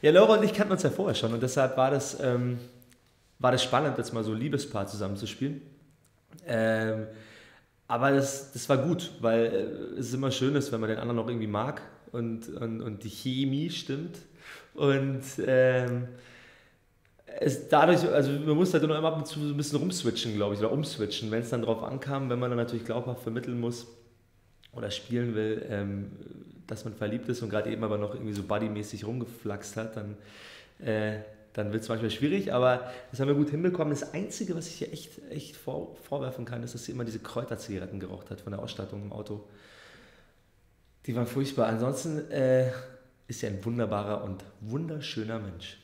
Ja, Laura und ich kannten uns ja vorher schon und deshalb war das spannend, jetzt mal so ein Liebespaar zusammenzuspielen. Ähm, aber das war gut, weil es immer schön ist, wenn man den anderen auch irgendwie mag und die Chemie stimmt. Und es dadurch, also man muss halt nur immer ab und zu so ein bisschen rumswitchen, glaube ich, oder umswitchen, wenn es dann drauf ankam, wenn man dann natürlich glaubhaft vermitteln muss oder spielen will, dass man verliebt ist und gerade eben aber noch irgendwie so buddymäßig rumgeflaxt hat, äh, dann wird es manchmal schwierig, aber das haben wir gut hinbekommen. Das Einzige, was ich hier echt vorwerfen kann, ist, dass sie immer diese Kräuterzigaretten geraucht hat von der Ausstattung im Auto. Die waren furchtbar. Ansonsten ist sie ein wunderbarer und wunderschöner Mensch.